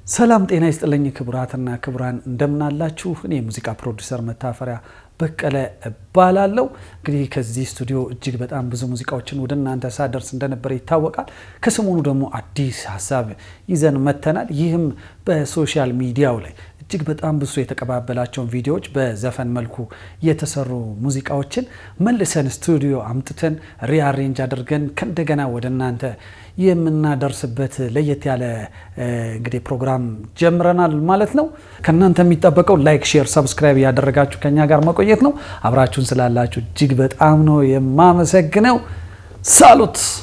ሰላም ጤና ይስጥልኝ ክቡራትና ክቡራን እንደምናላችሁ እኔ ሙዚቃ ፕሮዲዩሰር መታፈሪያ በቀለ ባላለው እንግዲህ ከዚህ ስቱዲዮ እጅግ በጣም ብዙ ሙዚቃዎችን ወደናንተ ሳደርስ እንደነበር ይታወቃል ከሰሞኑ ደግሞ አዲስ ሐሳብ ይዘን መተናል ይህም በሶሻል ሚዲያው ላይ እጅግ በጣም ብዙ የተቀባበላቸው ቪዲዮዎች በዘፈን መልኩ የተሰሩ ሙዚቃዎችን መልሰን ስቱዲዮ አምጥተን ሪአሬንጅ አድርገን ከእንደገና ወደናንተ የምናደርስበት ለየት ያለ እንግዲህ ፕሮግራም ጀምረናል ማለት ነው ከናንተ የሚጠበቀው ላይክ ሼር ሰብስክራይብ ያደረጋችሁ ከኛ ጋር መቆየት ነው አብራችሁን ስላላችሁ እጅግ በጣም ነው የማመሰግነው ሳሉት